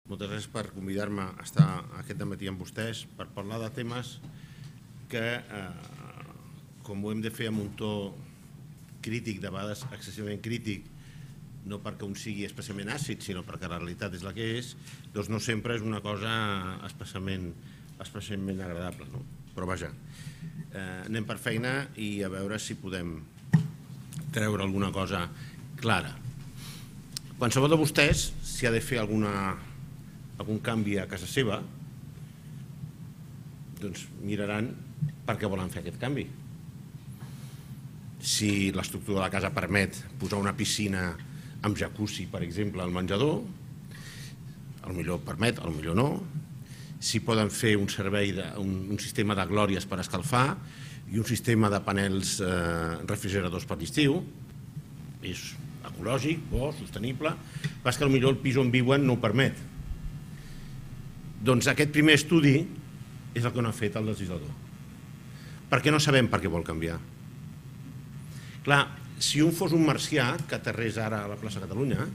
Moltes gràcies per convidar-me a estar aquest dematí amb vostès per parlar de temes que, com ho hem de fer amb un to crític, de vegades excessivament crític, no perquè un sigui especialment àcid, sinó perquè la realitat és la que és, doncs no sempre és una cosa especialment agradable. Però vaja, anem per feina i a veure si podem treure alguna cosa clara. Qualsevol de vostès, si ha de fer algun canvi a casa seva, doncs miraran per què volen fer aquest canvi. Si l'estructura de la casa permet posar una piscina amb jacuzzi, per exemple, al menjador, potser permet, potser no. Si poden fer un sistema de glòries per escalfar i un sistema de panels refrigeradors per l'estiu, és ecològic, bo, sostenible, però és que potser el pis on viuen no ho permet. Doncs aquest primer estudi és el que no ha fet el legislador, perquè no sabem per què vol canviar. Clar, si un fos un marcià que aterrés ara a la plaça Catalunya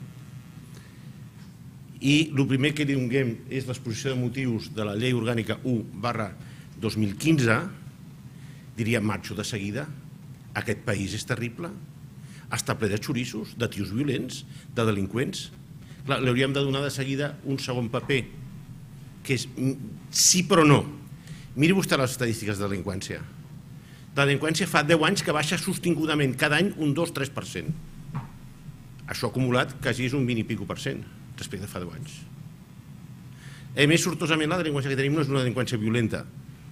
i el primer que li donem és l'exposició de motius de la llei orgànica 1/2015, diria, marxo de seguida, aquest país és terrible, està ple de xorissos, de tios violents, de delinqüents. Clar, li hauríem de donar de seguida un segon paper, que és sí però no. Miri vostè les estadístiques de delinqüència. La delinqüència fa 10 anys que baixa sostingudament cada any un 2-3%. Això acumulat quasi és un 20 i pico % respecte a fa 10 anys. A més, sortosament, la delinqüència que tenim no és una delinqüència violenta.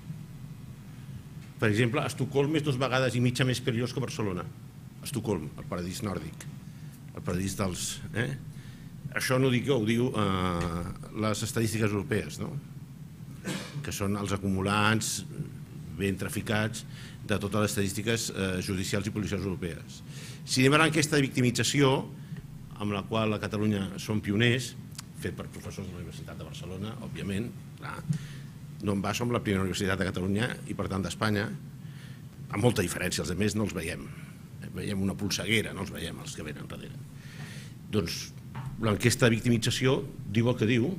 Per exemple, Estocolm és 2 vegades i mitja més perillós que Barcelona. Estocolm, el paradís nòrdic, el paradís dels... Això no ho dic jo, ho diu les estadístiques europees, que són els acumulants ben traficats de totes les estadístiques judicials i policials europees. Si anem a l'enquesta de victimització, amb la qual a Catalunya som pioners, fet per professors de la Universitat de Barcelona, òbviament, no en va, som la primera universitat de Catalunya i per tant d'Espanya, amb molta diferència, els altres no els veiem. Veiem una polseguera, no els veiem els que venen darrere. Doncs l'enquesta de victimització diu el que diu,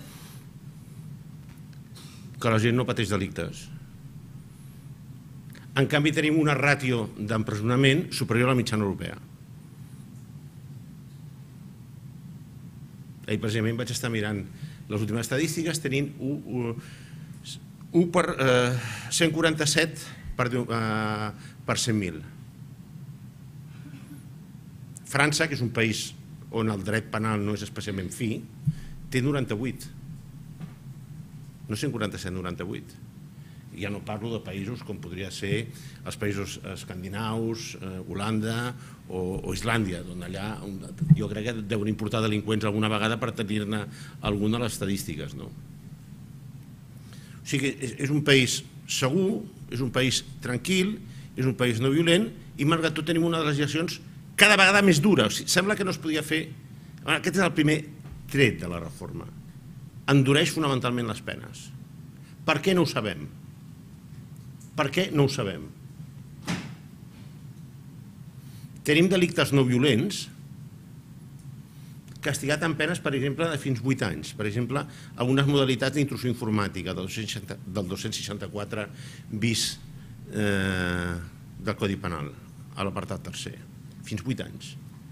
que la gent no pateix delictes. En canvi, tenim una ràtio d'empresonament superior a la mitjana europea. Ahir precisament vaig estar mirant les últimes estadístiques, tenint 147 per 100.000. França, que és un país on el dret penal no és especialment fi, té 98. No 147, 98. Ja no parlo de països com podria ser els països escandinaus, Holanda o Islàndia, on allà jo crec que deuen importar delinqüents alguna vegada per tenir-ne alguna de les estadístiques. O sigui, és un país segur, és un país tranquil, és un país no violent i malgrat tot tenim una de les legislacions cada vegada més dura. Sembla que no es podia fer... Aquest és el primer tret de la reforma. Endureix fonamentalment les penes. Per què no ho sabem? Per què no ho sabem? Tenim delictes no violents castigats amb penes, per exemple, de fins 8 anys. Per exemple, algunes modalitats d'intrusió informàtica del 264 bis del Codi Penal, a l'apartat tercer. Fins 8 anys.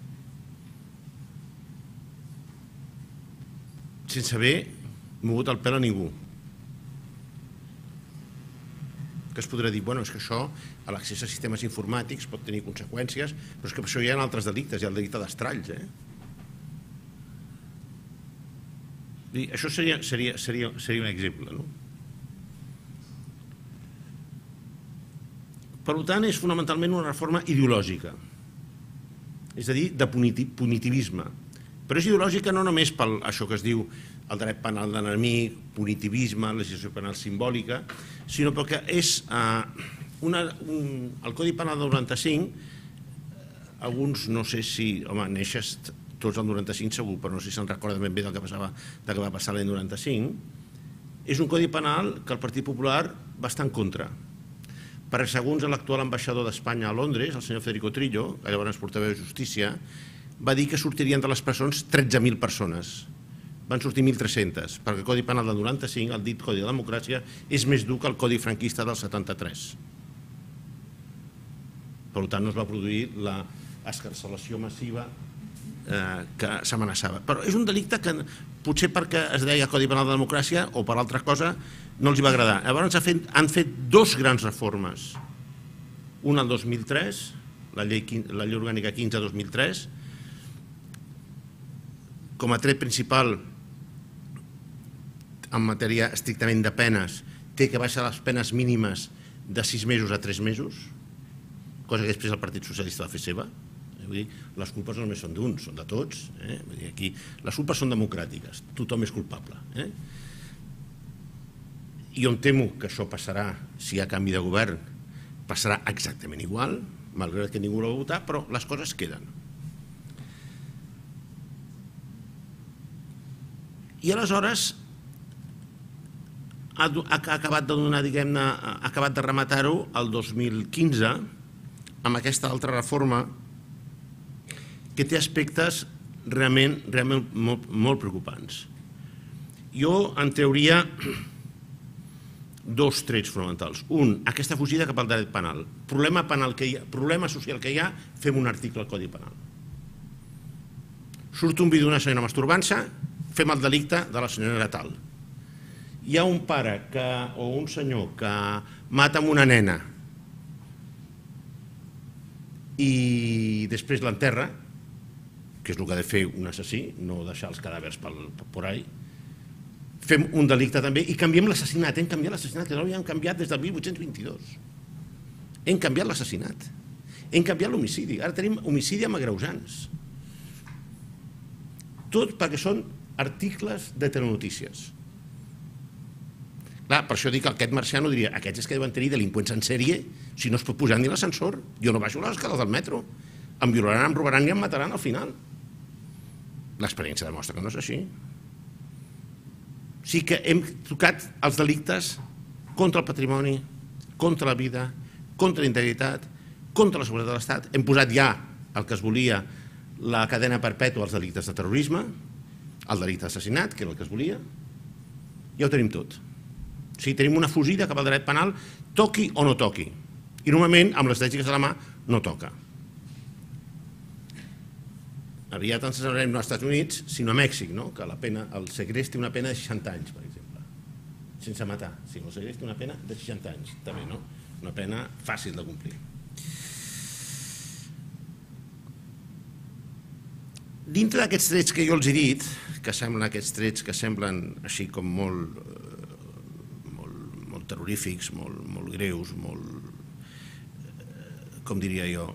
Sense haver mogut el pèl a ningú. Que es podrà dir, bueno, és que això, a l'accés a sistemes informàtics pot tenir conseqüències, però és que per això hi ha altres delictes, hi ha el delicte d'estralls. Això seria un exemple. Per tant, és fonamentalment una reforma ideològica. És a dir, de punitivisme. Però és ideològica no només per això que es diu el dret penal d'enemic, punitivisme, legislació penal simbòlica, sinó perquè és el Codi Penal del 95, alguns no sé si, home, neixes tots el 95 segur, però no sé si se'n recorden ben bé del que va passar l'any 95, és un Codi Penal que el Partit Popular va estar en contra. Perquè segons l'actual ambaixador d'Espanya a Londres, el senyor Federico Trillo, que llavors portaveu de Justícia, va dir que sortirien de les presons 13.000 persones van sortir 1.300, perquè el Codi Penal del 95, el dit Codi de Democràcia, és més dur que el Codi franquista del 73. Per tant, no es va produir l'escarcelació massiva que s'amenaçava. Però és un delicte que potser perquè es deia Codi Penal de Democràcia o per altra cosa no els va agradar. Llavors han fet dos grans reformes. Una el 2003, la llei orgànica 15-2003, com a tret principal en matèria estrictament de penes, té que baixar les penes mínimes de 6 mesos a 3 mesos, cosa que després el Partit Socialista va fer seva. Vull dir, les culpes no només són d'uns, són de tots. Vull dir, aquí les culpes són democràtiques, tothom és culpable. I em temo que això passarà, si hi ha canvi de govern, passarà exactament igual, malgrat que ningú no va votar, però les coses queden. I aleshores ha acabat de donar, diguem-ne, ha acabat de rematar-ho el 2015 amb aquesta altra reforma que té aspectes realment molt preocupants. Jo en trauria dos trets fonamentals. Un, aquesta fugida cap al dret penal. Problema social que hi ha, fem un article al Codi Penal. Surt un vídeo d'una senyora masturbant-se, fem el delicte de la senyora tal. Hi ha un pare o un senyor que mata amb una nena i després l'enterra, que és el que ha de fer un assassí, no deixar els cadàvers por ahí, fem un delicte també i canviem l'assassinat. Hem canviat l'assassinat, que no l'havíem canviat des del 1822. Hem canviat l'assassinat. Hem canviat l'homicidi. Ara tenim homicidi amb agreujants. Tot perquè són articles de telenotícies. Clar, per això dic que aquest marciano diria aquests és que deuen tenir delinqüents en sèrie si no es pot pujar ni a l'ascensor. Jo no baixo les escales del metro. Em violaran, em robaran i em mataran al final. L'experiència demostra que no és així. Sí que hem tocat els delictes contra el patrimoni, contra la vida, contra la integritat, contra la seguretat de l'Estat. Hem posat ja el que es volia la cadena perpètua als delictes de terrorisme, el delicte d'assassinat, que era el que es volia. Ja ho tenim tot. O sigui, tenim una fugida cap al dret penal, toqui o no toqui. I normalment, amb les estadístiques a la mà, no toca. Aviat ens n'anem no als Estats Units, sinó a Mèxic, que el segrest té una pena de 60 anys, per exemple. Sense matar, sí, el segrest té una pena de 60 anys, també, no? Una pena fàcil de complir. Dintre d'aquests trets que jo els he dit, que semblen aquests trets que semblen així com molt terrorífics, molt greus, com diria jo,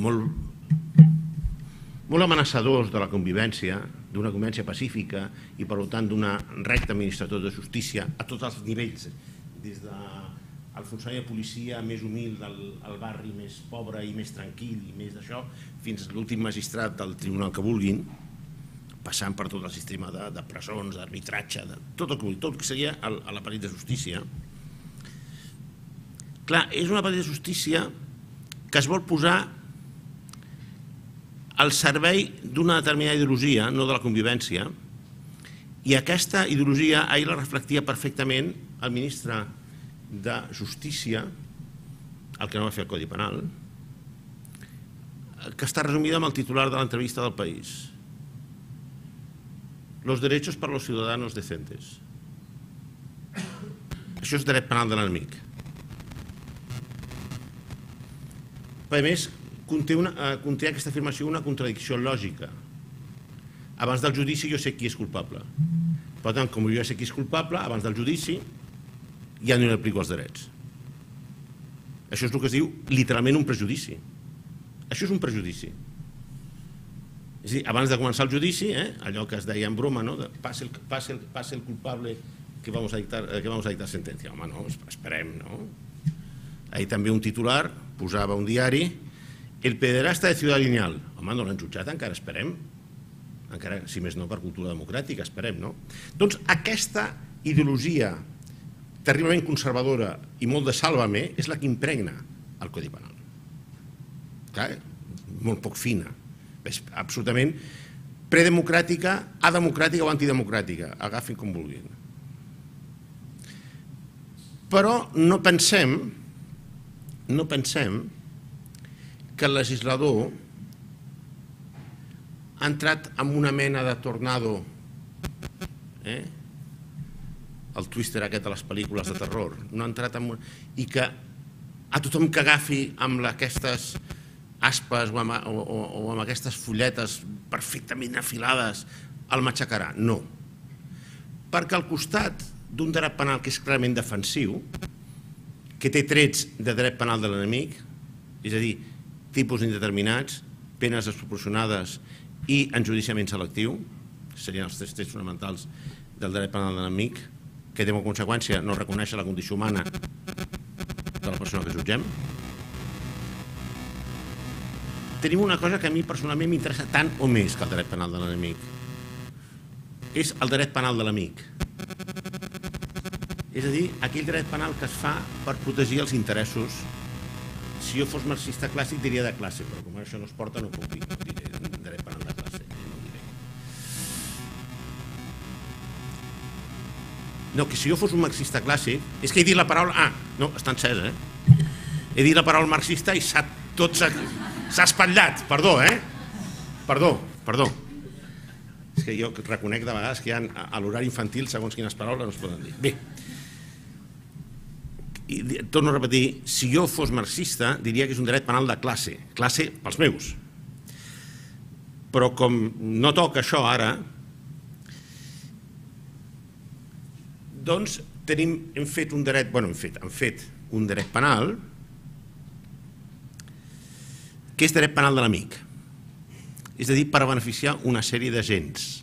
molt amenaçadors de la convivència, d'una convivència pacífica i per tant d'una recta administració de justícia a tots els nivells, des del funcionari de policia més humil al barri més pobre i més tranquil i més d'això, fins a l'últim magistrat del tribunal que vulguin, passant per tot el sistema de presons, d'arbitratge, tot el que seria l'aparell de justícia. Clar, és un aparell de justícia que es vol posar al servei d'una determinada ideologia, no de la convivència, i aquesta ideologia ahir la reflectia perfectament el ministre de Justícia, el que no va fer el Codi Penal, que està resumida amb el titular de l'entrevista del País. Los derechos para los ciudadanos decentes. Això és dret penal de l'enemic. A més, conté aquesta afirmació una contradicció lògica. Abans del judici jo sé qui és culpable. Per tant, com jo ja sé qui és culpable, abans del judici ja no hi aplico els drets. Això és el que es diu literalment un prejudici. Això és un prejudici. És a dir, abans de començar el judici, allò que es deia en broma, pase el culpable que vamos a dictar sentencia. Home, no, esperem, no? Ahir també un titular posava un diari, el pederasta de Ciudad Lineal. Home, no l'han jutjat, encara esperem. Encara, si més no, per cultura democràtica, esperem, no? Doncs aquesta ideologia terriblement conservadora i molt de sàlvame és la que impregna el Codi Penal. Clar, molt poc fina. És absolutament predemocràtica, ademocràtica o antidemocràtica, agafin com vulguin. Però no pensem que el legislador ha entrat en una mena de tornado, el twister aquest de les pel·lícules de terror, no ha entrat en... i que a tothom que agafi amb aquestes aspes o amb aquestes fulletes perfectament afilades el matxacarà. No. Perquè al costat d'un dret penal que és clarament defensiu, que té trets de dret penal de l'enemic, és a dir, tipus indeterminats, penes desproporcionades i enjudiciament selectiu, serien els tres trets fonamentals del dret penal de l'enemic, que té com a conseqüència no reconèixer la condició humana de la persona que jutgem. Tenim una cosa que a mi personalment m'interessa tant o més que el dret penal de l'enemic. És el dret penal de l'amic. És a dir, aquell dret penal que es fa per protegir els interessos. Si jo fos marxista clàssic diria de classe, però com això no es porta no puc dir, no diré dret penal de classe. No, que si jo fos un marxista clàssic, és que he dit la paraula... Ah, no, està encesa, He dit la paraula marxista i tot s'ha espatllat, perdó, Perdó. És que jo reconec de vegades que a l'horari infantil, segons quines paraules, no es poden dir. Bé, torno a repetir, si jo fos marxista, diria que és un dret penal de classe pels meus. Però com no toca això ara, doncs hem fet un dret, han fet un dret penal que és dret penal de l'amic. És a dir, per beneficiar una sèrie d'agents.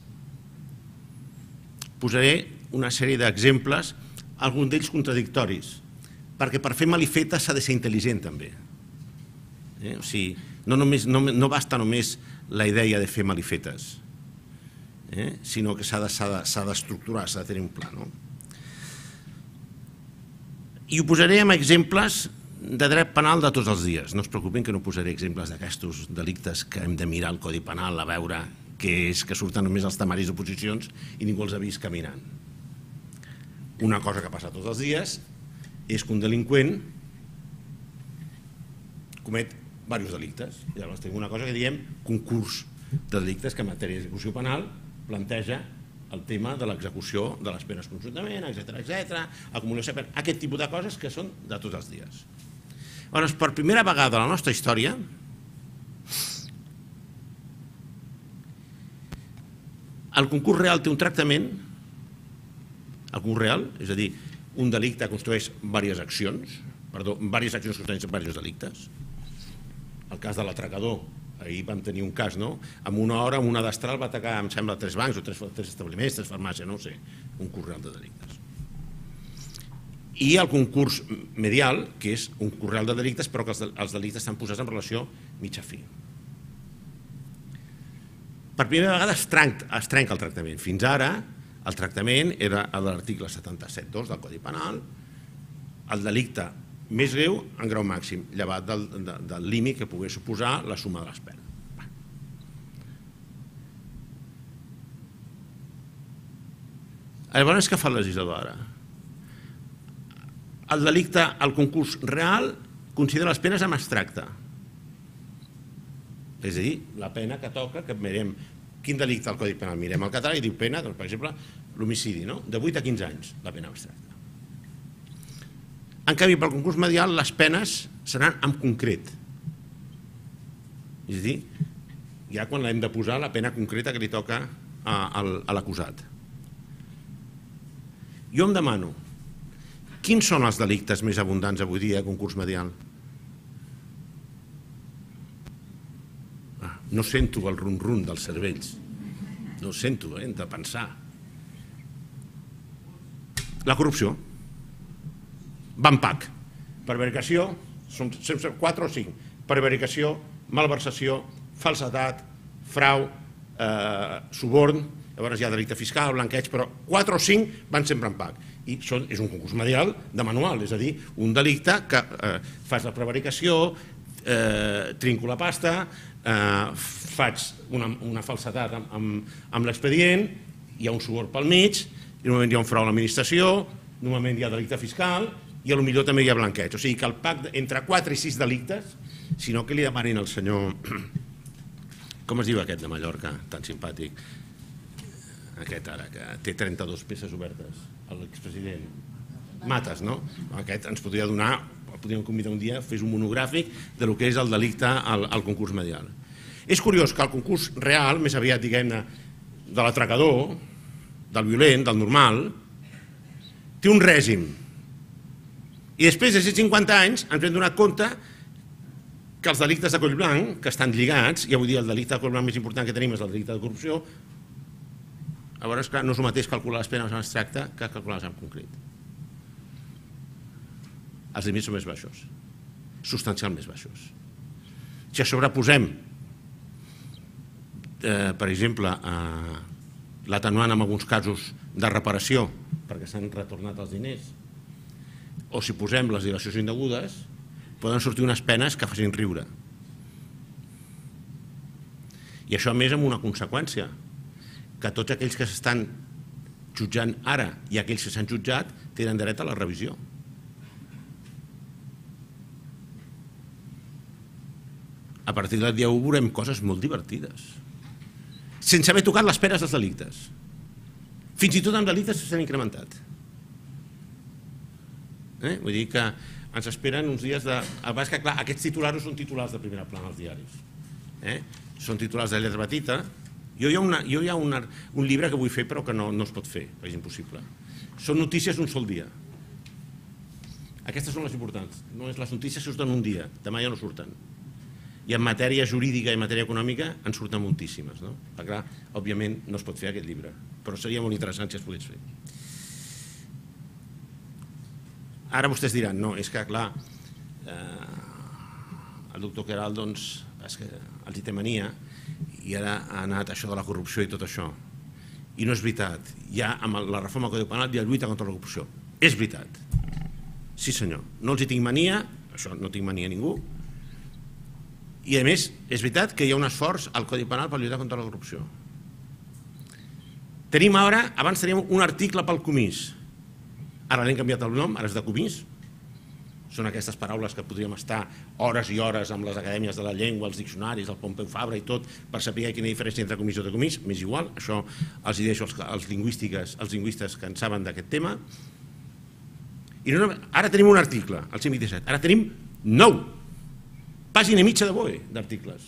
Posaré una sèrie d'exemples, alguns d'ells contradictoris, perquè per fer malifeta s'ha de ser intel·ligent també. O sigui, no basta només la idea de fer malifetes, sinó que s'ha d'estructurar, s'ha de tenir un pla. I ho posaré amb exemples de dret penal de tots els dies. No es preocupin que no posaré exemples d'aquests delictes que hem de mirar al Codi Penal a veure què és, que surten només els temaris d'oposicions i ningú els ha vist caminant. Una cosa que passa tots els dies és que un delinqüent comet diversos delictes. Llavors tenim una cosa que diem concurs de delictes que en matèria d'execució penal planteja el tema de l'execució de les penes conjuntament, etcètera, acumulació de penes, aquest tipus de coses que són de tots els dies. Llavors, per primera vegada a la nostra història, el concurs real té un tractament, el concurs real, és a dir, un delicte construeix diverses accions construeixen diversos delictes. El cas de l'atracador, ahir vam tenir un cas, no? En una hora, amb una destral va atacar, em sembla, 3 bancs o 3 establiments, 3 farmàcies, no ho sé, un concurs real de delictes. I el concurs medial, que és un concurs real de delictes, però que els delictes estan posats en relació mitjà-fi. Per primera vegada es trenca el tractament. Fins ara, el tractament era l'article 77.2 del Codi Penal, el delicte més greu en grau màxim, llevat del límit que pogués suposar la suma de les penes. Llavors, què fa el legislador ara? El delicte, el concurs real, considera les penes en abstracte. És a dir, la pena que toca, que mirem quin delicte al Codi Penal, mirem el català i diu pena, per exemple, l'homicidi, de 8 a 15 anys, la pena abstracta. En canvi, pel concurs medial, les penes seran en concret. És a dir, ja quan hem de posar la pena concreta que li toca a l'acusat. Jo em demano, quins són els delictes més abundants avui dia a concurs medial? No sento el rum-rum dels cervells. No sento, hem de pensar. La corrupció. Banpac. Prevaricació, són 4 o 5. Prevaricació, malversació, falsedat, frau, suborn, llavors hi ha delicte fiscal, blanqueig, però 4 o 5 van sempre en PAC. I és un concurs medial de manual, és a dir, un delicte que fas la prevaricació, trinco la pasta, faig una falsedat amb l'expedient, hi ha un suborn pel mig, i normalment hi ha un frau a l'administració, normalment hi ha delicte fiscal i potser també hi ha blanqueig. O sigui que el pacte entre 4 i 6 delictes, si no que li demanin al senyor, com es diu aquest de Mallorca, tan simpàtic, aquest ara, que té 32 peces obertes, l'expresident Matas, no? Aquest ens podria donar, podríem convidar un dia, fes un monogràfic del que és el delicte al concurs medial. És curiós que el concurs real, més aviat, diguem-ne, de l'atracador, del violent, del normal, té un règim. I després de 150 anys ens hem donat compte que els delictes de coll blanc, que estan lligats, ja vull dir, el delicte de coll blanc més important que tenim és el delicte de corrupció, llavors no és el mateix calcular les penes en abstracte que calcular-les en concret. Els límits són més baixos, substancialment més baixos. Si a sobre posem, per exemple, l'atenuant en alguns casos de reparació, perquè s'han retornat els diners, o si posem les dilacions indegudes, poden sortir unes penes que facin riure. I això a més amb una conseqüència, que tots aquells que s'estan jutjant ara i aquells que s'han jutjat tenen dret a la revisió. A partir del dia 1 veurem coses molt divertides, sense haver tocat les penes dels delictes. Fins i tot amb delictes s'han incrementat. Vull dir que ens esperen uns dies de... El que és que, clar, aquests titulars són titulars de primera plana als diaris. Són titulars de lletra petita. Jo hi ha un llibre que vull fer però que no es pot fer, és impossible. Són notícies d'un sol dia. Aquestes són les importants. Les notícies surten un dia, demà ja no surten. I en matèria jurídica i en matèria econòmica en surten moltíssimes. Perquè, òbviament, no es pot fer aquest llibre, però seria molt interessant si es pogués fer. Ara vostès diran, no, és que, clar, el doctor Queralt, doncs, és que els hi té mania i ara ha anat això de la corrupció i tot això. I no és veritat. Ja amb la reforma del Codi Penal hi ha lluita contra la corrupció. És veritat. Sí, senyor. No els hi tinc mania, això no tinc mania a ningú, i a més és veritat que hi ha un esforç al Codi Penal per lluitar contra la corrupció. Tenim ara, abans teníem un article pel comís, ara l'hem canviat el nom, ara és de comís. Són aquestes paraules que podríem estar hores i hores amb les acadèmies de la llengua, els diccionaris, el Pompeu Fabra i tot, per saber quina diferència entre comís i de comís, m'és igual, això els hi deixo als lingüistes que en saben d'aquest tema. I ara tenim un article, el 127, ara tenim 9. Pàgina i mitja de BOE d'articles.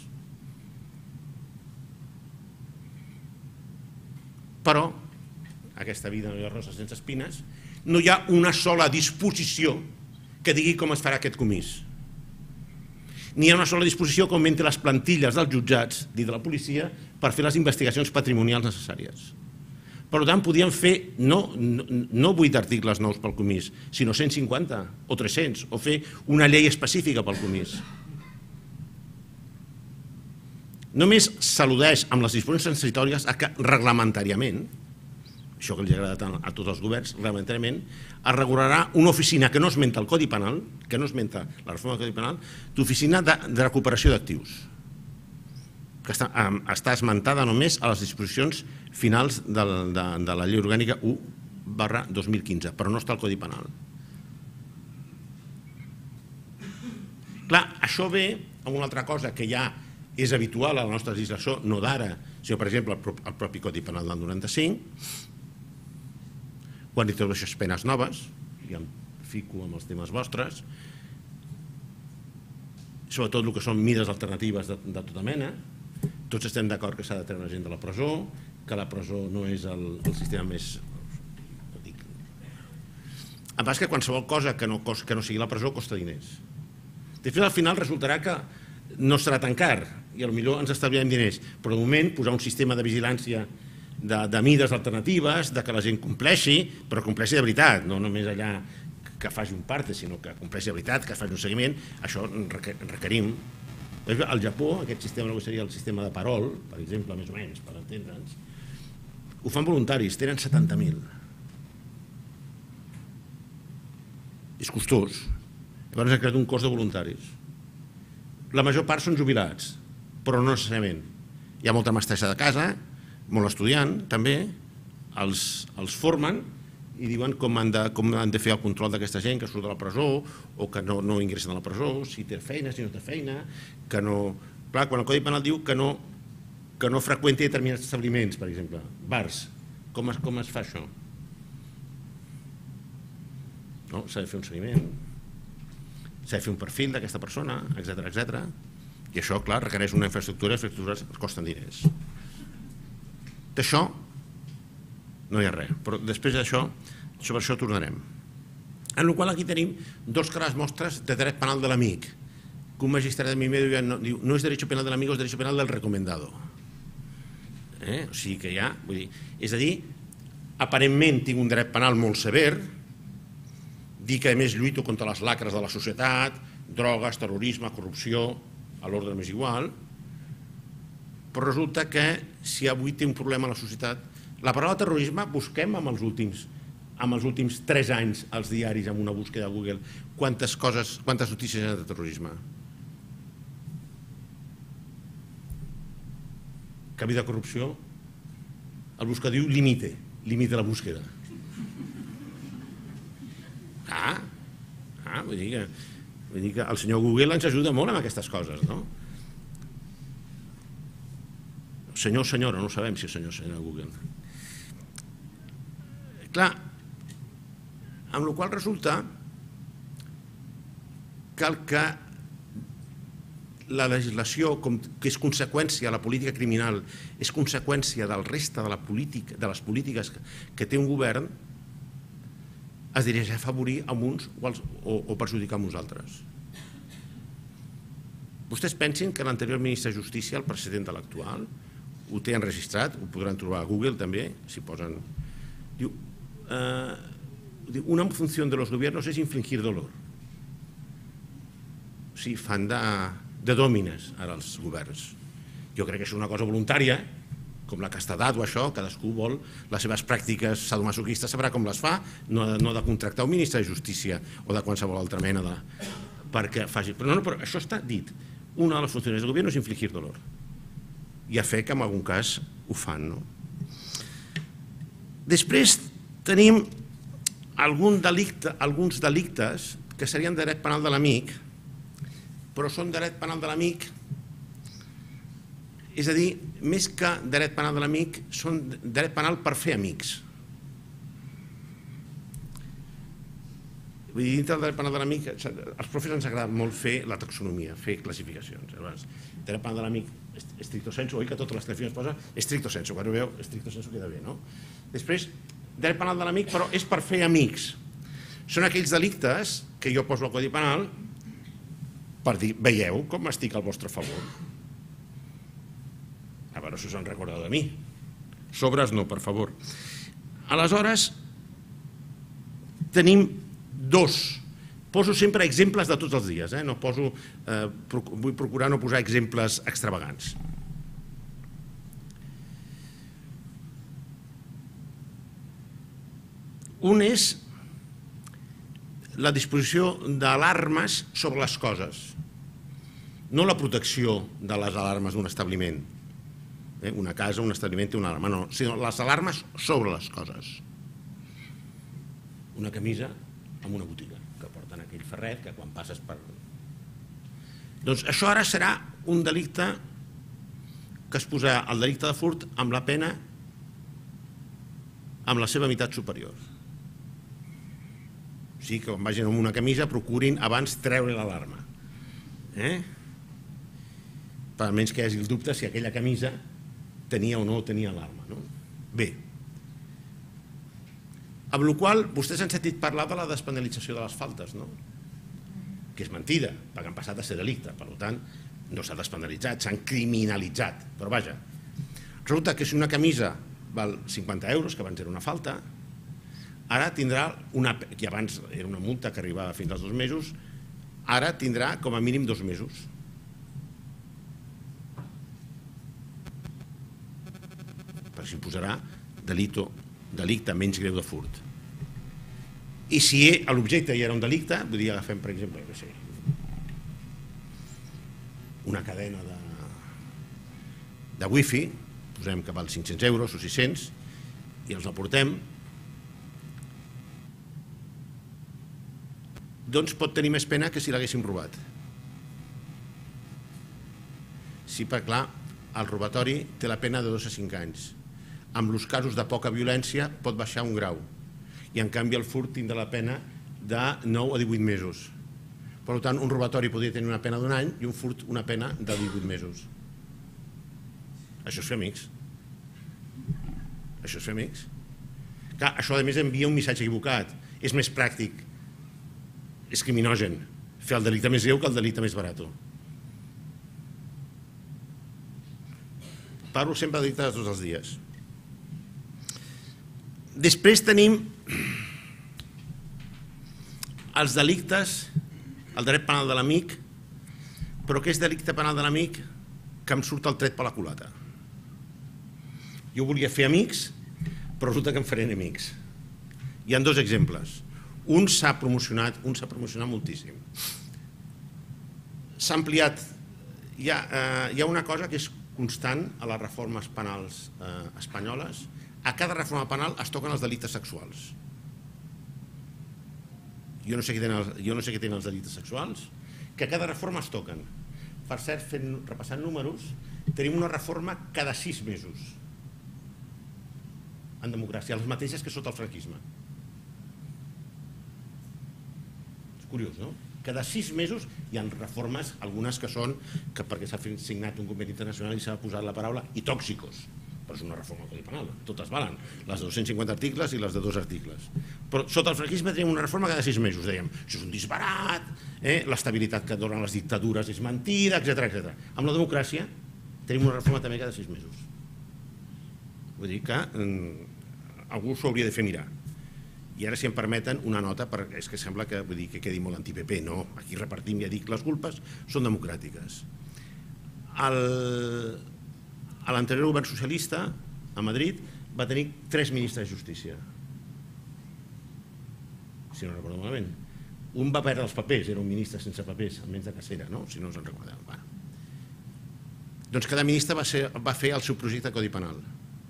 Però, aquesta vida no hi ha roses sense espines, no hi ha una sola disposició que digui com es farà aquest comís. Ni hi ha una sola disposició que augmenti les plantilles dels jutjats i de la policia per fer les investigacions patrimonials necessàries. Per tant, podíem fer no 8 articles nous pel comís, sinó 150 o 300, o fer una llei específica pel comís. Només s'al·ludeix amb les disposicions transitòries a que reglamentàriament, això que li ha agradat a tots els governs, reglamentàriament es regularà una oficina que no esmenta el Codi Penal, que no esmenta la reforma del Codi Penal, d'oficina de recuperació d'actius, que està esmentada només a les disposicions finals de la Llei Orgànica 1/2015, però no està al Codi Penal. Clar, això ve amb una altra cosa que ja és habitual a la nostra legislació, no d'ara, sinó, per exemple, el propi Codi Penal del 95, quan introdueixes penes noves, ja em fico amb els temes vostres, sobretot el que són mides alternatives de tota mena. Tots estem d'acord que s'ha de treure la gent de la presó, que la presó no és el sistema més... En pas que qualsevol cosa que no sigui la presó costa diners. Després, al final, resultarà que no serà tan car i potser ens estalviarem diners, però de moment posar un sistema de vigilància de mides alternatives, de que la gent compleixi, però compleixi de veritat, no només allà que faci un parte, sinó que compleixi de veritat, que faci un seguiment, això requerim. Al Japó, aquest sistema que seria el sistema de parol, per exemple, més o menys, per entendre'ns, ho fan voluntaris, tenen 70.000. És costós. Llavors han creat un cos de voluntaris. La major part són jubilats, però no necessàriament. Hi ha molta mestressa de casa, molt estudiant també, els formen i diuen com han de fer el control d'aquesta gent que surt de la presó o que no ingressen a la presó, si té feina, si no té feina, que no... Clar, quan el Codi Penal diu que no freqüenti determinats establiments, per exemple, bars, com es fa això? S'ha de fer un seguiment, s'ha de fer un perfil d'aquesta persona, etc. I això, clar, requereix una infraestructura, i les infraestructures costen diners. D'això no hi ha res, però després d'això, sobre això tornarem. En la qual aquí tenim dos clares mostres de dret penal de l'amic, que un magistrat de mi diu no és derecho penal de l'amigo, és derecho penal del recomendado. O sigui que ja, vull dir, és a dir, aparentment tinc un dret penal molt sever, dic que a més lluito contra les lacres de la societat, drogues, terrorisme, corrupció, a l'ordre més igual, però resulta que si avui té un problema a la societat, la paraula terrorisme busquem amb els últims 3 anys als diaris amb una búsqueda de Google quantes notícies hi ha de terrorisme. Canvi de corrupció, el buscador diu limite la búsqueda. Vull dir que el senyor Google ens ajuda molt amb aquestes coses, no? Senyor o senyora, no sabem si és senyor o senyora Google. Clar, amb la qual resulta que la legislació, que és conseqüència, la política criminal, és conseqüència del reste de les polítiques que té un govern, es dirigeix a afavorir amb uns o perjudicar amb uns altres. Vostès pensin que l'anterior ministre de Justícia, el president de l'actual, ho té enregistrat, ho podran trobar a Google també, si posen... Diu, una funció de los gobiernos es infligir dolor. O sigui, fan de dòmines ara els governs. Jo crec que és una cosa voluntària, com la castedat o això, cadascú vol les seves pràctiques sadomasoquistes, sabrà com les fa, no de contractar un ministre de Justícia o de qualsevol altra mena perquè faci... Però això està dit. Una de les funcions del govern és infligir dolor. I a fer que en algun cas ho fan, no? Després tenim alguns delictes que serien de dret penal de l'amic, però són dret penal de l'amic, és a dir, més que dret penal de l'amic, són dret penal per fer amics. Vull dir, dintre del dret penal de l'amic, als profes ens agrada molt fer la taxonomia, fer classificacions. Dret penal de l'amic, estricto sensu, oi que totes les classificacions posa estricto sensu, quan ho veu, estricto sensu queda bé, no? Després, dret penal de l'amic, però és per fer amics. Són aquells delictes que jo poso al Codi Penal per dir, veieu com estic al vostre favor. A veure si us en recordeu de mi. Sobres no, per favor. Aleshores, tenim dos. Poso sempre exemples de tots els dies, no poso, vull procurar no posar exemples extravagants. Un és la disposició d'alarmes sobre les coses, no la protecció de les alarmes d'un establiment. Una casa, un establiment té una alarma, no, sinó les alarmes sobre les coses. Una camisa en una botiga, que porten aquell ferret que quan passes per... Doncs això ara serà un delicte que es posarà el delicte de furt amb la pena amb la seva meitat superior. O sigui que quan vagin amb una camisa procurin abans treure l'alarma. Per almenys que hi hagi el dubte si aquella camisa tenia o no tenia alarma. Bé, amb la qual vostès han sentit parlar de la despenalització de les faltes, que és mentida, perquè han passat a ser delicte, per tant no s'ha despenalitzat, s'han criminalitzat, però vaja, resulta que si una camisa val 50 euros, que abans era una falta, ara tindrà que abans era una multa que arribava fins als 2 mesos, ara tindrà com a mínim 2 mesos. Perquè s'hi posarà delicte menys greu de furt. I si l'objecte ja era un delicte, vull dir, agafem per exemple, una cadena de wifi, posem que val 500 euros o 600, i els aportem, doncs pot tenir més pena que si l'haguéssim robat. Sí, perquè clar, el robatori té la pena de 2 a 5 anys. Amb els casos de poca violència pot baixar 1 grau. I en canvi el furt tindrà la pena de 9 a 18 mesos. Per tant, un robatori podria tenir una pena d'1 any i un furt una pena de 18 mesos. Això és fer amics. Això és fer amics. Clar, això a més envia un missatge equivocat. És més pràctic. És criminogen. Fer el delicte més greu que el delicte més barat. Parlo sempre de delictes tots els dies. Després tenim els delictes, el dret penal de l'amic, però què és delicte penal de l'amic? Que em surt el tret per la culata. Jo volia fer amics, però resulta que em faré enemics. Hi ha 2 exemples. Un s'ha promocionat moltíssim. S'ha ampliat, hi ha una cosa que és constant a les reformes penals espanyoles. A cada reforma penal es toquen els delictes sexuals. Jo no sé què tenen els delictes sexuals, que a cada reforma es toquen. Per cert, repassant números, tenim una reforma cada 6 mesos en democràcia, les mateixes que sota el franquisme. És curiós, no? Cada 6 mesos hi ha reformes, algunes que són perquè s'ha signat un conveni internacional i s'ha posat la paraula i tòxicos, però és una reforma del Codi Penal, totes valen, les de 250 articles i les de 2 articles. Però sota el franquisme tenim una reforma cada 6 mesos, dèiem, això és un disbarat, l'estabilitat que donen les dictadures és mentida, etc. Amb la democràcia tenim una reforma també cada 6 mesos. Vull dir que algú s'ho hauria de fer mirar. I ara, si em permeten, una nota, perquè és que sembla que quedi molt anti-PP. No, aquí repartim, ja dic, les culpes són democràtiques. A l'anterior govern socialista, a Madrid, va tenir 3 ministres de Justícia. Si no recordo malament. Un va perdre els papers, era un ministre sense papers, almenys de cacera, no? Si no us en recordeu. Doncs cada ministre va fer el seu projecte de Codi Penal.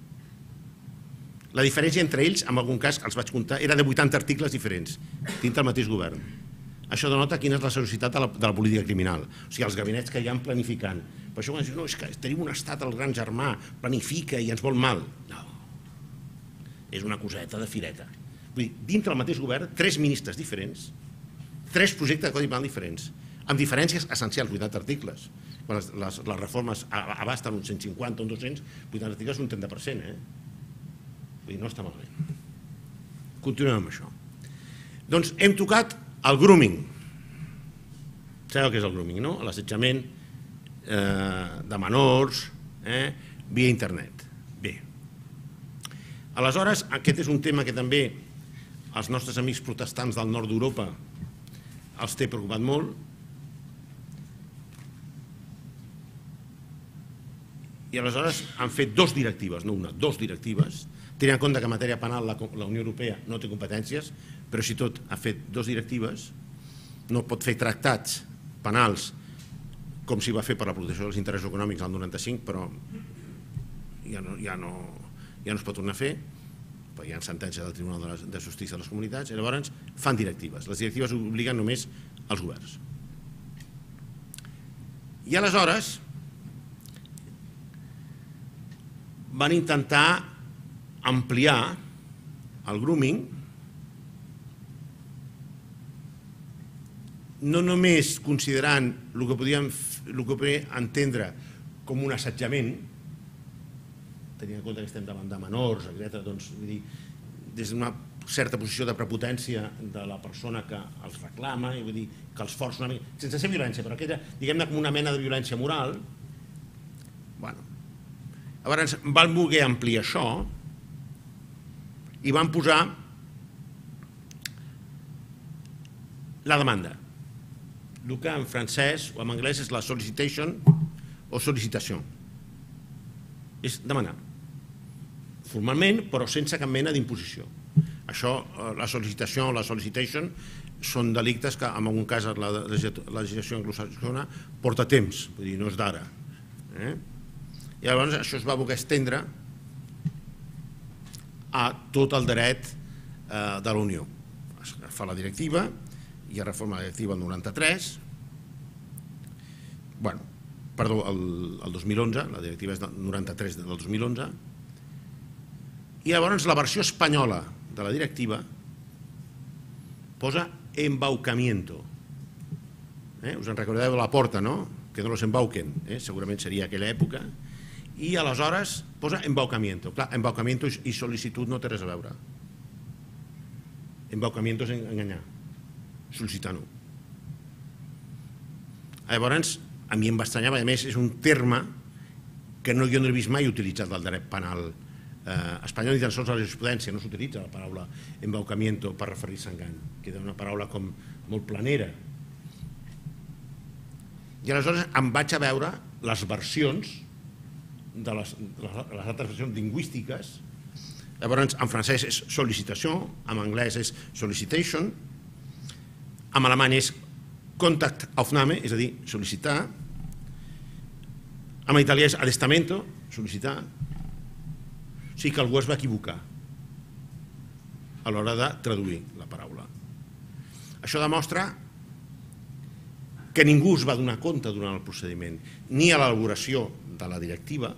La diferència entre ells, en algun cas, els vaig comptar, era de 80 articles diferents, dins del mateix govern. Això denota quina és la seriositat de la política criminal. O sigui, els gabinets que hi ha planificant. Per això quan diuen, no, és que tenim un estat, el gran germà, planifica i ens vol mal. No. És una coseta de fireta. Vull dir, dintre del mateix govern, 3 ministres diferents, 3 projectes de Codi Penal diferents, amb diferències essencials, 80 articles. Quan les reformes abasten uns 150 o uns 200, 80 articles un 30%, Vull dir, no està malament. Continuem amb això. Doncs hem tocat el grooming. Sabeu què és el grooming, no? L'assetjament de menors via internet. Bé. Aleshores, aquest és un tema que també els nostres amics protestants del nord d'Europa els té preocupat molt. I aleshores han fet 2 directives, no una, 2 directives, tenint en compte que en matèria penal la Unió Europea no té competències, però si tot ha fet 2 directives, no pot fer tractats penals com s'hi va fer per la protecció dels interessos econòmics al 95, però ja no es pot tornar a fer, perquè hi ha sentència del Tribunal de Justícia de les Comunitats, i llavors fan directives. Les directives obliguen només els governs. I aleshores van intentar ampliar el grooming no només considerant el que podíem entendre com un assetjament, tenint en compte que estem davant de menors, etc., doncs, vull dir, des d'una certa posició de prepotència de la persona que els reclama, i vull dir, que els força una mica, sense ser violència, però aquella, diguem-ne, com una mena de violència moral. Bueno, llavors van voler ampliar això i van posar la demanda. El que en francès o en anglès és la solicitation o sol·licitació. És demanar. Formalment, però sense cap mena d'imposició. Això, la sol·licitació o la solicitation, són delictes que en algun cas la legislació anglosaxona porta temps, vull dir, no és d'ara. I llavors això es va voler estendre a tot el dret de la Unió. Es fa la directiva, i es reforma la directiva el 93, perdó, el 2011, la directiva és del 93 del 2011, i llavors la versió espanyola de la directiva posa embaucamiento. Us en recordeu de la porta, no? Que no los embauquen, segurament seria aquella època, i aleshores posa embaucamiento. Clar, embaucamiento i sol·licitud no té res a veure. Embaucamiento és enganyar, sol·licitar-ho. Llavors, a mi em va estranyar, a més és un terme que jo no he vist mai utilitzat del dret penal espanyol, ni tan sols a la jurisprudència no s'utilitza la paraula embaucamiento per referir-se a engany, que és una paraula com molt planera. I aleshores em vaig a veure les versions de les altres versions lingüístiques. Llavors en francès és sol·licitació, en anglès és solicitation, en alemany és Kontaktaufnahme, és a dir, sol·licitar, en italià és adestamento, sol·licitar. O sigui que algú es va equivocar a l'hora de traduir la paraula. Això demostra que ningú es va donar compte durant el procediment, ni a l'elaboració de la directiva,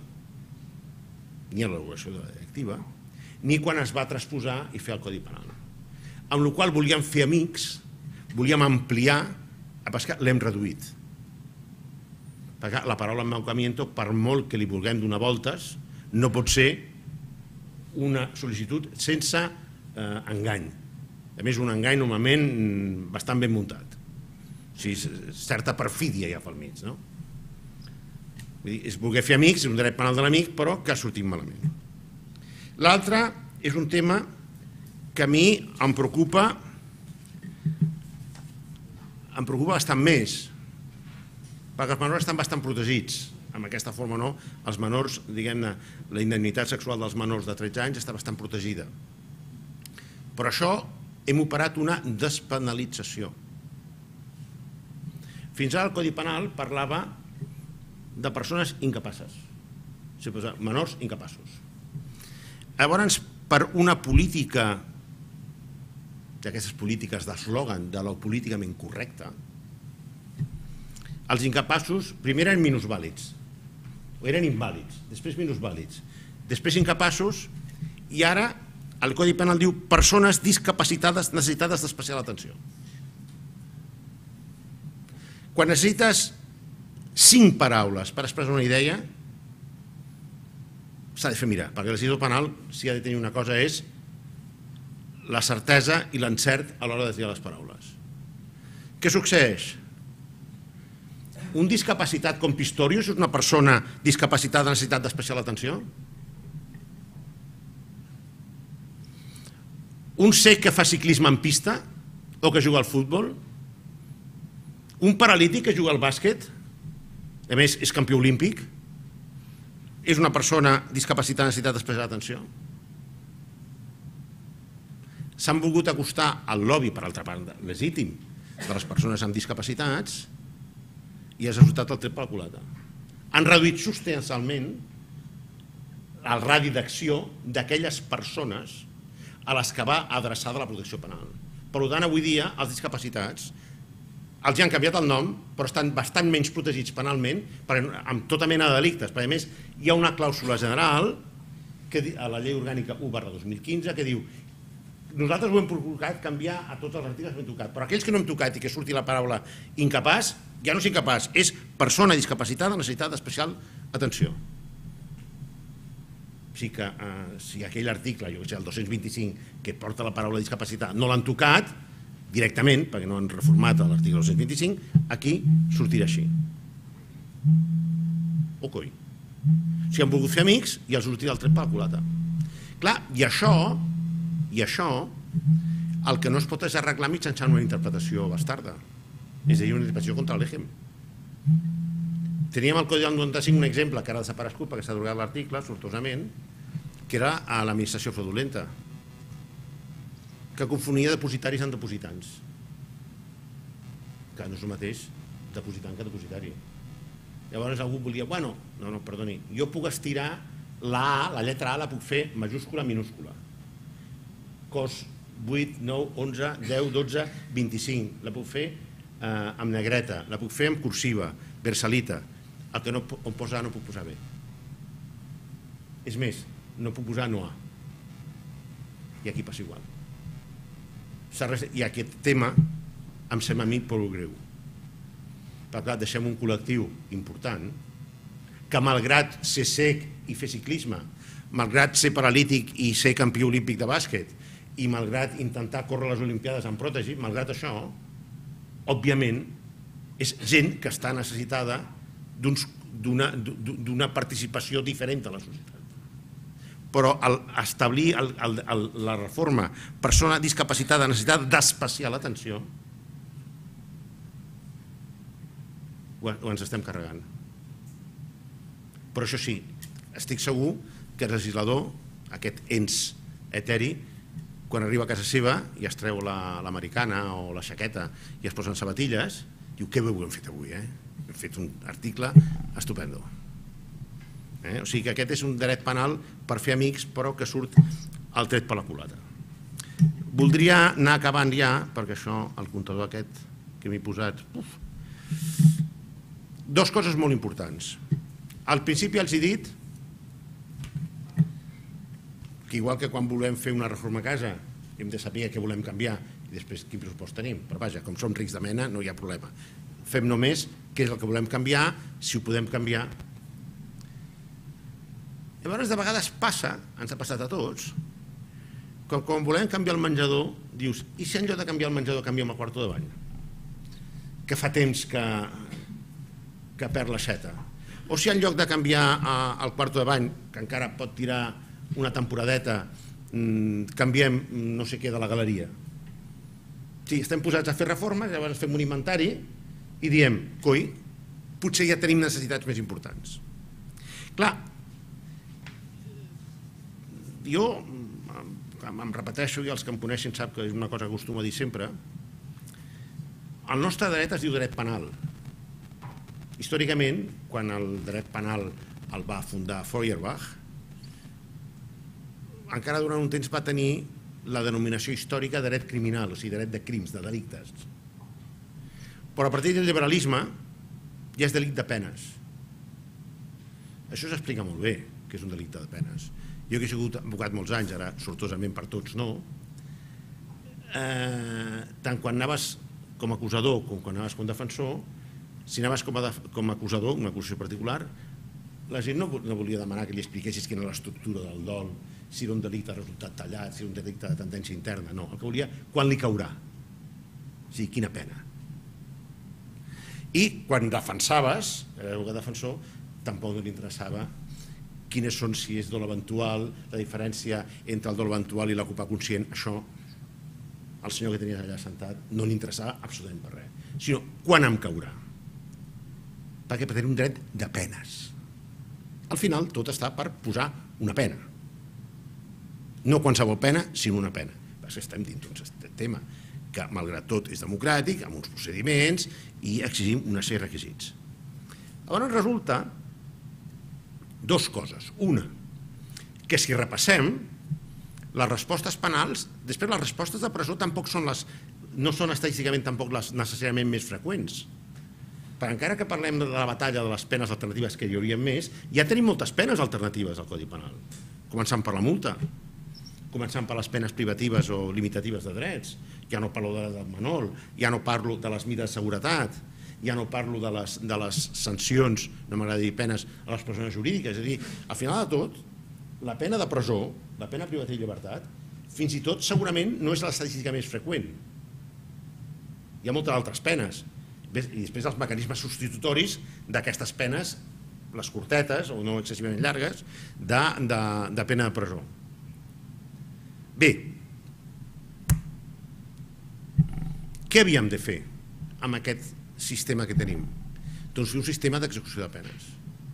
ni quan es va transposar i fer el Codi Penal. Amb la qual cosa volíem fer amics, volíem ampliar, que l'hem reduït. Perquè la paraula embaucamiento, per molt que li vulguem donar voltes, no pot ser una sol·licitud sense engany. A més, un engany normalment bastant ben muntat. O sigui, certa perfídia ja pel mig, no? És voler fer amics, és un dret penal de l'amic, però que ha sortit malament. L'altre és un tema que a mi em preocupa bastant més, perquè els menors estan bastant protegits. Amb aquesta forma no, els menors, diguem-ne, la indemnitat sexual dels menors de 13 anys està bastant protegida. Però això hem operat una despenalització. Fins ara el Codi Penal parlava de persones incapaces, menors incapaços. Llavors, per una política, d'aquestes polítiques d'eslògan, de lo políticament correcte, els incapaços primer eren minusvàlids, o eren invàlids, després minusvàlids, després incapaços, i ara el Codi Penal diu persones discapacitades necessitades d'especial atenció. Quan necessites 5 paraules per expressar una idea, s'ha de fer mirar, perquè el legislador penal, si ha de tenir una cosa, és la certesa i l'encert a l'hora de triar les paraules. Què succeeix? Un discapacitat com Pistorius és una persona discapacitada de necessitat d'especial atenció? Un cec que fa ciclisme en pista o que juga al futbol? Un paralític que juga al bàsquet? A més, és campió olímpic? És una persona discapacitada de necessitat d'especial atenció? S'han volgut acostar al lobby, per altra part, legítim, de les persones amb discapacitats, i has resultat el tret per la culata. Han reduït substancialment el radi d'acció d'aquelles persones a les que va adreçada la protecció penal. Per tant, avui dia, els discapacitats els han canviat el nom, però estan bastant menys protegits penalment amb tota mena de delictes. Perquè, a més, hi ha una clàusula general a la llei orgànica 1/2015 que diu nosaltres ho hem procurat canviar a tots els articles que hem tocat, però aquells que no hem tocat i que surti la paraula incapaç, ja no és incapaç, és persona discapacitada necessitada d'especial atenció. O sigui que si aquell article, jo que sé, el 225, que porta la paraula discapacitat, no l'han tocat directament, perquè no han reformat l'article 225, aquí sortirà així. O coi. O sigui, han volgut fer amics i els sortirà el tret per la culata. Clar, i això, el que no es pot és arreglar mitjançant una interpretació bastarda. És a dir, una interpretació contra l'EGEM. Teníem al Codi del 95 un exemple que ara ha desaparegut perquè s'ha derogat l'article, sortosament, que era a l'administració fraudulenta, que confonia depositaris amb depositants. que no és el mateix depositant que depositari. Llavors algú volia, bueno, no, perdoni, jo puc estirar la A, la lletra A la puc fer majúscula, minúscula. Cos 8, 9, 11, 10, 12, 25. La puc fer amb negreta, la puc fer amb cursiva, versalita. El que no posa A no puc posar B. És més, no puc posar no A. I aquí passa igual. I aquest tema em sembla a mi prou greu. Però clar, deixem un col·lectiu important que malgrat ser sec i fer ciclisme, malgrat ser paralític i ser campió olímpic de bàsquet, i malgrat intentar córrer les Olimpiades amb pròtesi, malgrat això, òbviament, és gent que està necessitada d'una participació diferent a la societat. Però establir la reforma persona discapacitada necessitada d'especial atenció ho ens estem carregant. Però això sí, estic segur que el legislador, aquest ens eteri, quan arriba a casa seva i es treu l'americana o la jaqueta i es posen sabatilles, diu, què bé ho hem fet avui, hem fet un article estupendo. O sigui que aquest és un dret penal per fer amics, però que surt el tret per la culata. Voldria anar acabant ja, perquè això, el comptador aquest que m'he posat... Dos coses molt importants. Al principi els he dit que igual que quan volem fer una reforma a casa hem de saber què volem canviar i després quin pressupost tenim, però vaja, com som rics de mena no hi ha problema. Fem només què és el que volem canviar, si ho podem canviar. Llavors de vegades passa, ens ha passat a tots, que quan volem canviar el menjador dius, i si en lloc de canviar el menjador canviem el quarto de bany? Que fa temps que perd l'aixeta. O si en lloc de canviar el quarto de bany, que encara pot tirar una temporadeta, canviem no sé què de la galeria. Sí, estem posats a fer reformes, llavors fem un inventari i diem, coi, potser ja tenim necessitats més importants. Clar, jo em repeteixo i els que em coneixen sap que és una cosa que acostumo a dir sempre, el nostre dret es diu dret penal. Històricament, quan el dret penal el va fundar Feuerbach, encara durant un temps va tenir la denominació històrica de dret criminal, o sigui, dret de crims, de delictes. Però a partir del liberalisme ja és delicte de penes. Això s'explica molt bé, que és un delicte de penes. Jo que he sigut advocat molts anys, ara sortosament per tots no, tant quan anaves com a acusador com quan anaves com a defensor, si anaves com a acusador, una acusació particular, la gent no volia demanar que li expliquessis quina era l'estructura del dol, si era un delicte de resultat tallat, si era un delicte de tendència interna, no, el que volia, quan li caurà, o sigui, quina pena. I quan defensaves, el defensor, tampoc no li interessava quines són, si és dol eventual, la diferència entre el dol eventual i la culpa conscient, això al senyor que tenies allà sentat no li interessava absolutament per res, sinó quan em caurà. Perquè per tenir un dret de penes. Al final tot està per posar una pena. No qualsevol pena, sinó una pena. Perquè estem dins d'un tema que, malgrat tot, és democràtic, amb uns procediments i exigim una sèrie de requisits. Llavors resulta dues coses. Una, que si repassem les respostes penals, després les respostes de presó tampoc són no són estadísticament tampoc les necessàriament més freqüents. Però encara que parlem de la batalla de les penes alternatives, que hi hauria més, ja tenim moltes penes alternatives al Codi Penal. Començant per la multa, començant per les penes privatives o limitatives de drets. Ja no parlo de del menor, ja no parlo de les mides de seguretat, ja no parlo de les sancions, no m'agrada dir penes, a les persones jurídiques. És a dir, al final de tot, la pena de presó, la pena privativa i llibertat, fins i tot segurament no és l'estadística més freqüent. Hi ha moltes altres penes. I després els mecanismes substitutoris d'aquestes penes, les curtetes o no excessivament llargues, de pena de presó. Bé, què havíem de fer amb aquest sistema que tenim? Doncs fer un sistema d'execució de penes.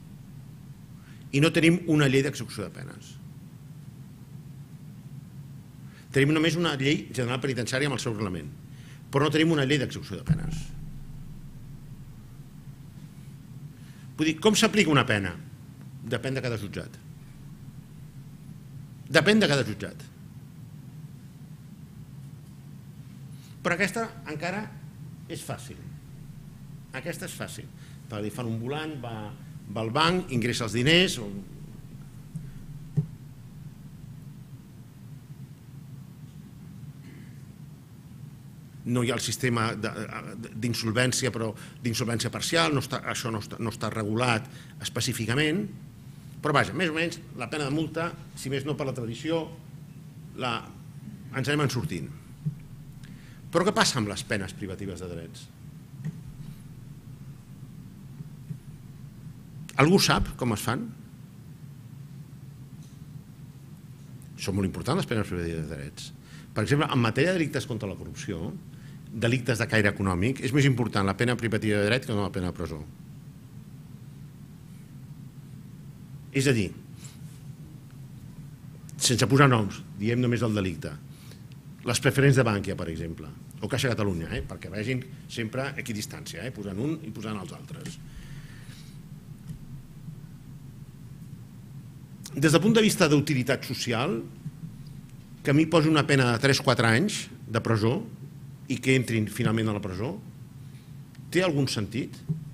I no tenim una llei d'execució de penes. Tenim només una llei general penitenciària amb el seu reglament, però no tenim una llei d'execució de penes. Vull dir, com s'aplica una pena? Depèn de cada jutjat. Depèn de cada jutjat. Però aquesta encara és fàcil. Aquesta és fàcil. Li fan un volant, va al banc, ingressa els diners... No hi ha el sistema d'insolvència, però d'insolvència parcial, això no està regulat específicament, però vaja, més o menys la pena de multa, si més no per la tradició, ens anem en sortint. Però què passa amb les penes privatives de drets? Algú sap com es fan? Són molt importants les penes privatives de drets. Per exemple, en matèria de delictes contra la corrupció, delictes de caire econòmic, és més important la pena privativa de dret que no la pena de presó. És a dir, sense posar noms, diem només el delicte, les preferents de Bankia, per exemple, o Caixa Catalunya, perquè vegin sempre equidistància, posant un i posant els altres. Des del punt de vista d'utilitat social, que a mi posi una pena de 3-4 anys de presó i que entrin finalment a la presó, té algun sentit?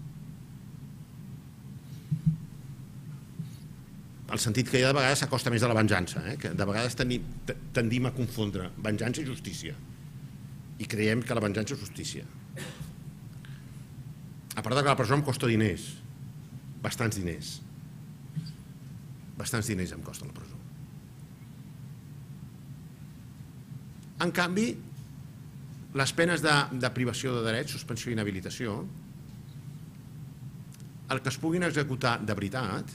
El sentit que hi ha de vegades s'acosta més a la venjança, que de vegades tendim a confondre venjança i justícia, i creiem que la venjança és justícia. A part que la presó em costa diners, bastants diners. Bastants diners em costa la presó. En canvi, les penes de privació de drets, suspensió i inhabilitació, el que es puguin executar de veritat,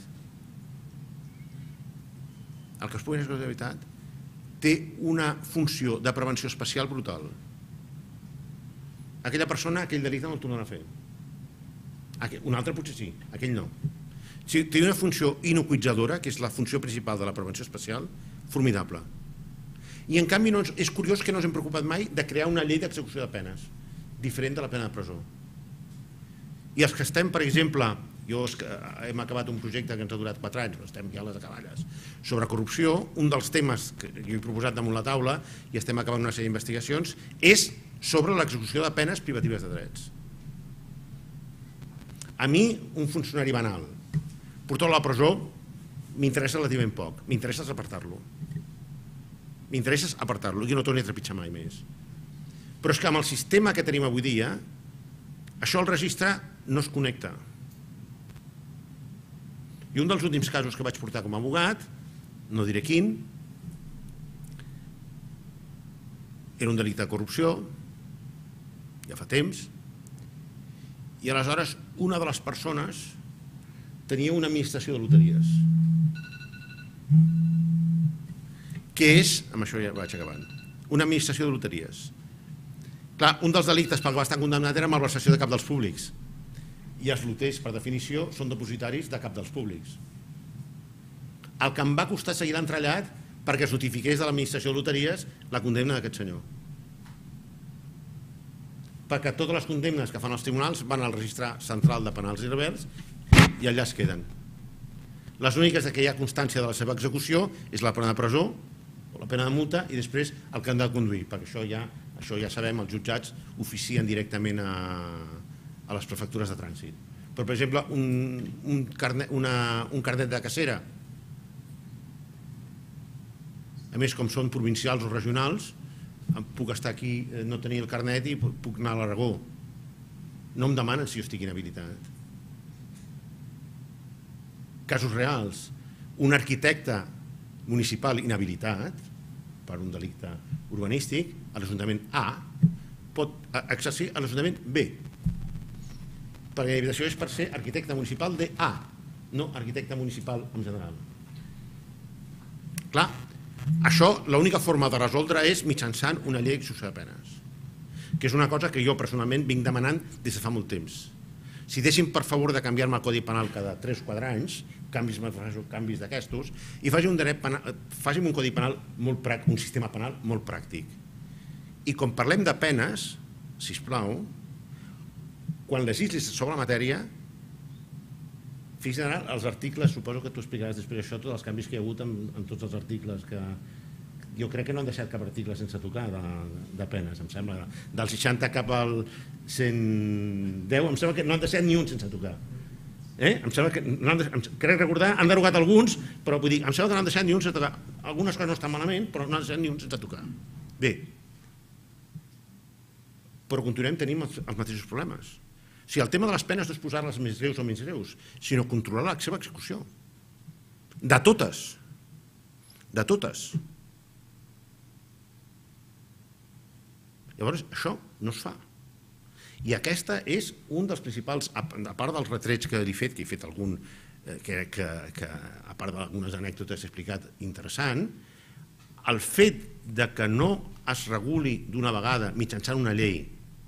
té una funció de prevenció especial brutal. Aquella persona, aquell delicte no el tornarà a fer. Un altre potser sí, aquell no. Té una funció inocuitzadora, que és la funció principal de la prevenció especial, formidable. I en canvi és curiós que no ens hem preocupat mai de crear una llei d'execució de penes, diferent de la pena de presó. I els que estem, per exemple, hem acabat un projecte que ens ha durat 4 anys, però estem ja a les acaballes, sobre corrupció, un dels temes que jo he proposat damunt la taula, i estem acabant una sèrie d'investigacions, és sobre l'execució de penes privatives de drets. A mi, un funcionari banal, portar-lo a la presó m'interessa relativament poc, m'interessa apartar-lo. M'interessa apartar-lo i no torni a trepitjar mai més. Però és que amb el sistema que tenim avui dia, això al registre no es connecta. I un dels últims casos que vaig portar com a abogat, no diré quin, era un delicte de corrupció, ja fa temps, i aleshores una de les persones tenia una administració de loteries. Què és? Amb això ja vaig acabant. Una administració de loteries. Clar, un dels delictes pel que va estar condemnat era malversació de cap dels públics. I els loters, per definició, són depositaris de cap dels públics. El que em va costar seguir l'entrellat perquè es notifiqués de l'administració de loteries la condemna d'aquest senyor. Perquè totes les condemnes que fan els tribunals van al registre central de penals i rebels i allà es queden. Les úniques que hi ha constància de la seva execució és la pena de presó o la pena de multa i després el que han de conduir, perquè això ja sabem, els jutjats oficien directament a les prefectures de trànsit. Però, per exemple, un carnet de cacera, a més, com són provincials o regionals, puc estar aquí, no tenir el carnet i puc anar a l'Aragó. No em demanen si jo estic inhabilitat. Casos reals. Un arquitecte municipal inhabilitat per un delicte urbanístic, a l'Ajuntament A pot exercir a l'Ajuntament B. Perquè la inhabilitació és per ser arquitecte municipal de A, no arquitecte municipal en general. Clar, això l'única forma de resoldre és mitjançant una llei d'execució de penes, que és una cosa que jo personalment vinc demanant des de fa molt temps. Si deixin per favor de canviar-me el Codi Penal cada 3 o 4 anys, canvis d'aquestos, i facin un Codi Penal molt pràctic, un sistema penal molt pràctic. I quan parlem de penes, sisplau, quan legislis sobre la matèria, Fix general, els articles, suposo que tu explicaràs després això, tots els canvis que hi ha hagut en tots els articles que... Jo crec que no han deixat cap article sense tocar de penes, em sembla. Del 60 cap al 110, em sembla que no han deixat ni un sense tocar. Em sembla que, crec recordar, han derogat alguns, però vull dir, em sembla que no han deixat ni un sense tocar. Algunes coses no estan malament, però no han deixat ni un sense tocar. Bé, però continuem tenint els mateixos problemes. O sigui, el tema de les penes no és posar-les més greus o menys greus, sinó controlar la seva execució. De totes. De totes. Llavors, això no es fa. I aquesta és un dels principals, a part dels retrets que he fet algun, que a part d'algunes anècdotes he explicat interessant, el fet que no es reguli d'una vegada mitjançant una llei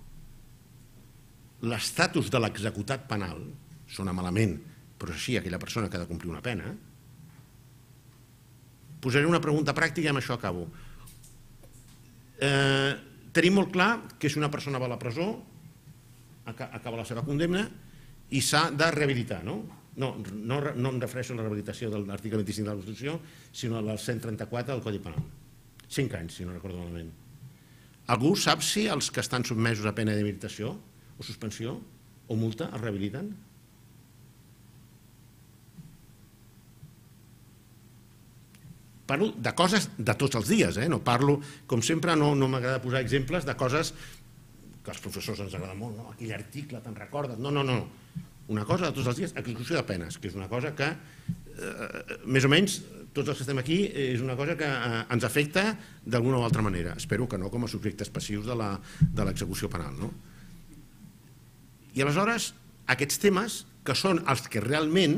l'estatus de l'executat penal, sona malament, però és així aquella persona que ha de complir una pena, posaré una pregunta pràctica i amb això acabo. Tenim molt clar que si una persona va a la presó, acaba la seva condemna i s'ha de rehabilitar, no? No em refereixo a la rehabilitació de l'article 25 de la Constitució, sinó al 134 del Codi Penal. 5 anys, si no recordo malament. Algú sap si els que estan sotmesos a pena d'inhabilitació o suspensió o multa es rehabiliten? Parlo de coses de tots els dies, no parlo, com sempre no m'agrada posar exemples de coses que als professors ens agrada molt, aquell article, te'n recordes? No. Una cosa de tots els dies, execució de penes, que és una cosa que, més o menys, tots els que estem aquí, és una cosa que ens afecta d'alguna o altra manera. Espero que no com a subjectes passius de l'execució penal. I aleshores, aquests temes, que són els que realment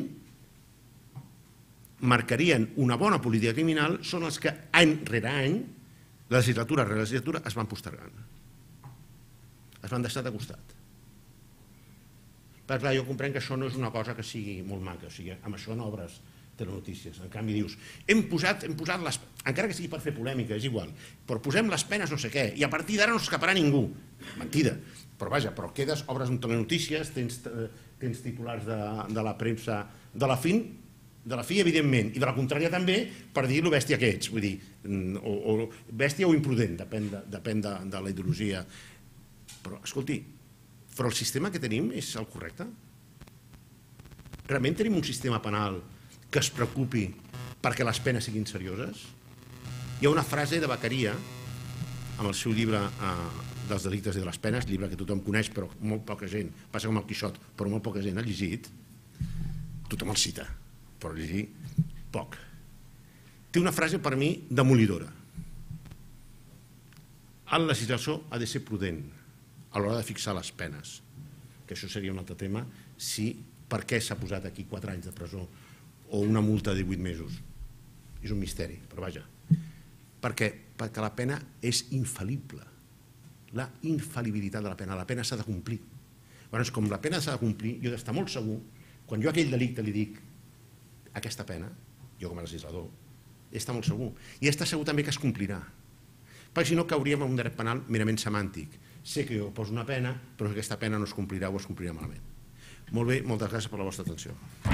marcarien una bona política criminal, són els que any rere any, legislatura rere legislatura, es van postergant. Es van deixar de costat. Però clar, jo comprenc que això no és una cosa que sigui molt maca, o sigui, amb això no obres telenotícies. En canvi dius, hem posat les... Encara que sigui per fer polèmica, és igual, però posem les penes no sé què, i a partir d'ara no s'escaparà ningú. Mentida. Però vaja, però quedes, obres un telenotícies, tens titulars de la premsa de la FIN, de la FI, evidentment, i de la contrària també, per dir lo bèstia que ets, vull dir, o bèstia o imprudent, depèn de la ideologia. Però, escolti, però el sistema que tenim és el correcte? Realment tenim un sistema penal que es preocupi perquè les penes siguin serioses? Hi ha una frase de Beccaria, amb el seu llibre dels delictes i de les penes, llibre que tothom coneix, però molt poca gent, passa com el Quixot, però molt poca gent ha llegit, tothom el cita, però llegir poc. Té una frase per mi demolidora. El legislador ha de ser prudent a l'hora de fixar les penes, que això seria un altre tema, per què s'ha posat aquí 4 anys de presó o una multa de 18 mesos. És un misteri, però vaja. Perquè la pena és infal·lible. La infal·libilitat de la pena s'ha de complir. Llavors, com la pena s'ha de complir, jo he d'estar molt segur, quan jo a aquell delicte li dic aquesta pena, jo com a legislador, he d'estar molt segur. I he d'estar segur també que es complirà. Perquè si no cauríem en un dret penal merament semàntic. Sé que jo poso una pena, però aquesta pena no es complirà o es complirà malament. Molt bé, moltes gràcies per la vostra atenció.